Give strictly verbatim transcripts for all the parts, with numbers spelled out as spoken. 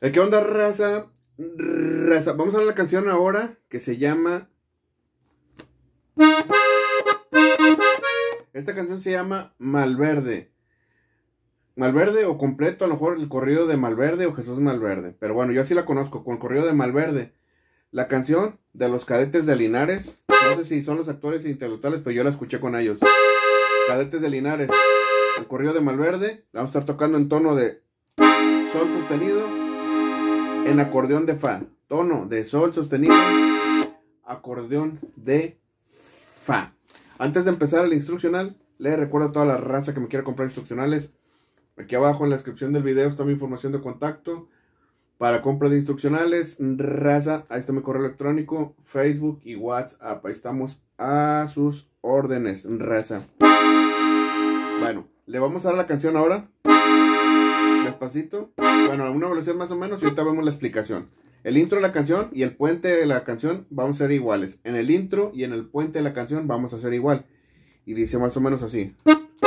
¿Qué onda, raza? Raza. Vamos a ver la canción ahora que se llama... Esta canción se llama Malverde. Malverde o completo, a lo mejor el corrido de Malverde o Jesús Malverde. Pero bueno, yo así la conozco, con el corrido de Malverde. La canción de los Cadetes de Linares. No sé si son los actores intelectuales, pero yo la escuché con ellos. Cadetes de Linares. El corrido de Malverde. La vamos a estar tocando en tono de sol sostenido, en acordeón de fa. Tono de sol sostenido, acordeón de fa. Antes de empezar el instruccional, les recuerdo a toda la raza que me quiera comprar instruccionales. Aquí abajo en la descripción del video está mi información de contacto para compra de instruccionales. Raza, ahí está mi correo electrónico, Facebook y WhatsApp. Ahí estamos a sus órdenes, raza. Bueno, le vamos a dar la canción ahora. Despacito. Bueno, a una velocidad más o menos y ahorita vemos la explicación. El intro de la canción y el puente de la canción vamos a ser iguales. En el intro y en el puente de la canción vamos a ser igual. Y dice más o menos así.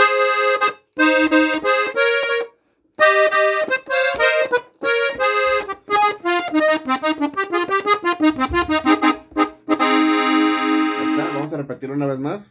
Ahí está, vamos a repetir una vez más.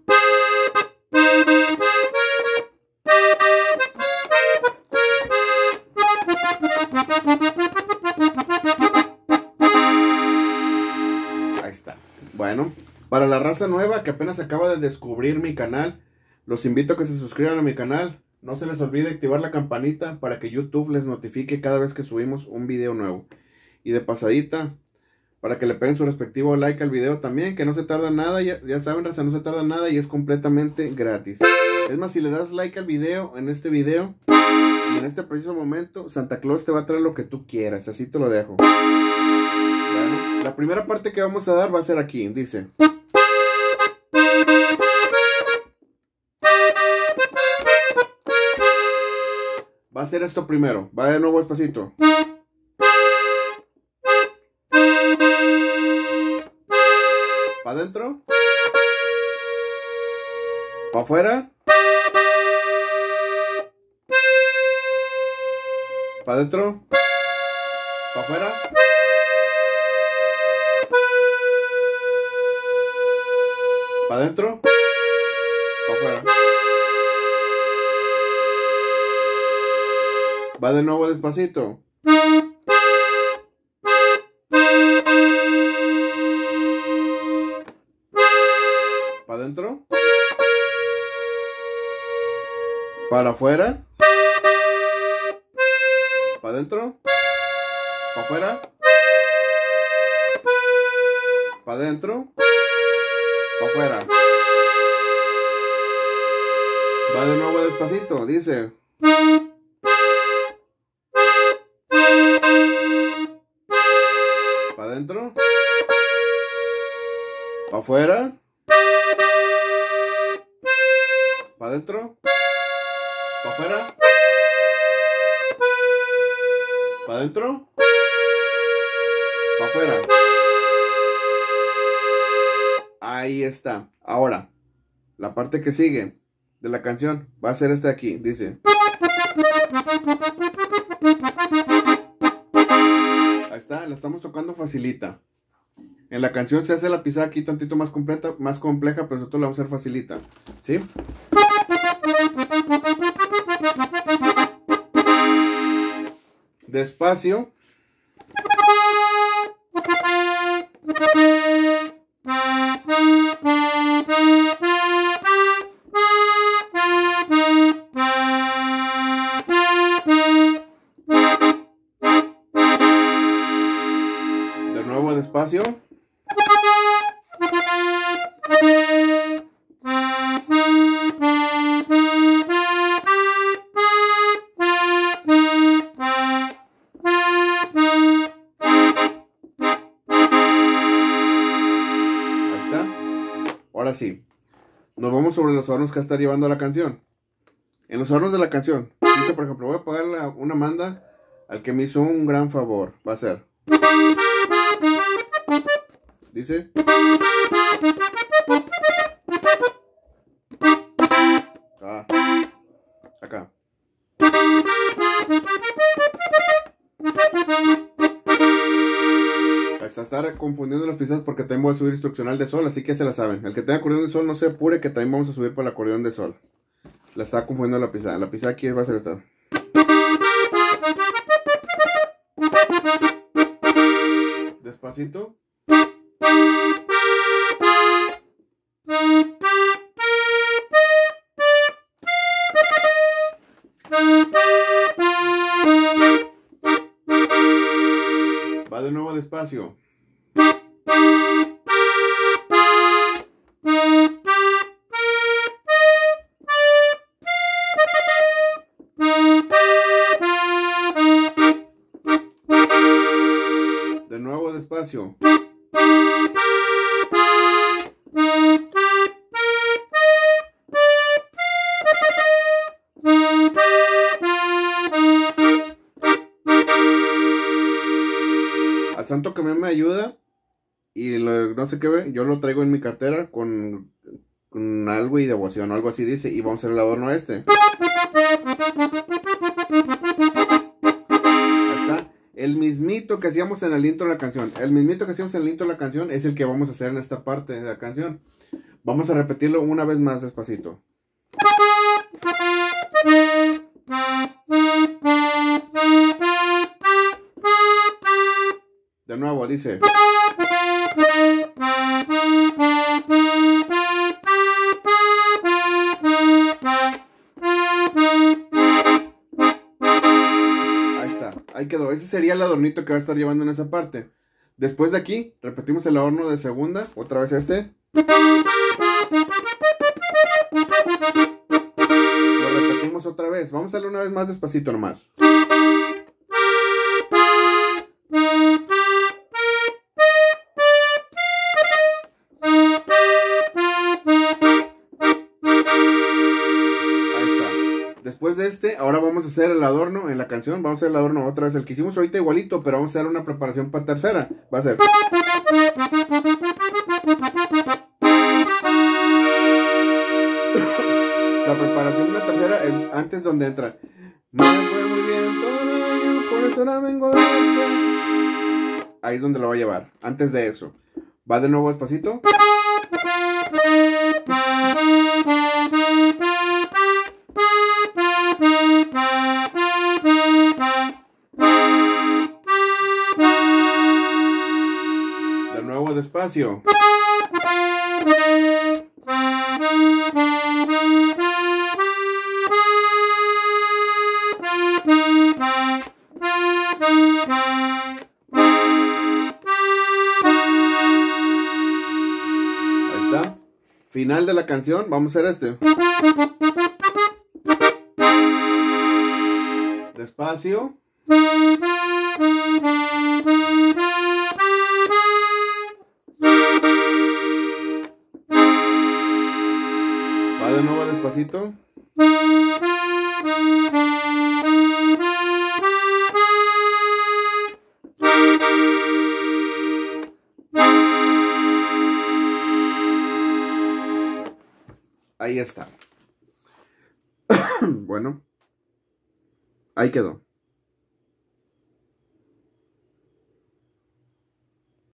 Ahí está. Bueno, para la raza nueva que apenas acaba de descubrir mi canal, los invito a que se suscriban a mi canal. No se les olvide activar la campanita para que YouTube les notifique cada vez que subimos un video nuevo. Y de pasadita, para que le peguen su respectivo like al video también, que no se tarda nada, ya, ya saben, raza, no se tarda nada y es completamente gratis. Es más, si le das like al video, en este video, y en este preciso momento, Santa Claus te va a traer lo que tú quieras, así te lo dejo. Bueno, la primera parte que vamos a dar va a ser aquí, dice... Va a ser esto primero, va de nuevo despacito. ¿Para adentro? ¿Para afuera? ¿Para adentro? ¿Para afuera? ¿Para adentro? ¿Para afuera? Va de nuevo despacito. ¿Para adentro? ¿Para afuera? ¿Para adentro? ¿Para afuera? ¿Para adentro? ¿Para afuera? Va de nuevo despacito, dice. ¿Para adentro? ¿Para afuera? ¿Para adentro? ¿Para afuera? ¿Para adentro? ¿Para afuera? Ahí está. Ahora, la parte que sigue de la canción va a ser esta de aquí. Dice... Ahí está, la estamos tocando facilita. En la canción se hace la pisada aquí tantito más completa, más compleja, pero nosotros la vamos a hacer facilita. ¿Sí? Despacio. De nuevo despacio. Ahora sí, nos vamos sobre los adornos que está llevando la canción. En los adornos de la canción, dice, por ejemplo, voy a pagar la, una manda al que me hizo un gran favor. Va a ser. Dice. Ah, acá. estar confundiendo los pisados porque también voy a subir instruccional de sol, así que se la saben. El que tenga acordeón de sol no se apure, que también vamos a subir por el acordeón de sol. La está confundiendo la pisada. La pisada aquí va a ser esta. Despacito. Va de nuevo despacio. De nuevo despacio. Al santo que me, me ayuda y lo, no sé qué ve, yo lo traigo en mi cartera con, con algo y devoción o algo así dice, y vamos a hacer el adorno este. Ahí está. El mismito que hacíamos en el intro de la canción. El mismito que hacíamos en el intro de la canción es el que vamos a hacer en esta parte de la canción. Vamos a repetirlo una vez más despacito. De nuevo, dice. Ahí está, ahí quedó. Ese sería el adornito que va a estar llevando en esa parte. Después de aquí, repetimos el adorno de segunda. Otra vez este. Lo repetimos otra vez. Vamos a hacerlo una vez más despacito nomás. Después de este, ahora vamos a hacer el adorno en la canción. Vamos a hacer el adorno otra vez. El que hicimos ahorita igualito, pero vamos a hacer una preparación para tercera. Va a ser. La preparación de la tercera es antes donde entra. Me fue muy bien todo el año, por eso ahora vengo a verte. Ahí es donde lo va a llevar. Antes de eso. Va de nuevo despacito. De nuevo despacio. Ahí está. Final de la canción, vamos a hacer este. Despacio. Va de nuevo despacito. Ahí está. Bueno, ahí quedó.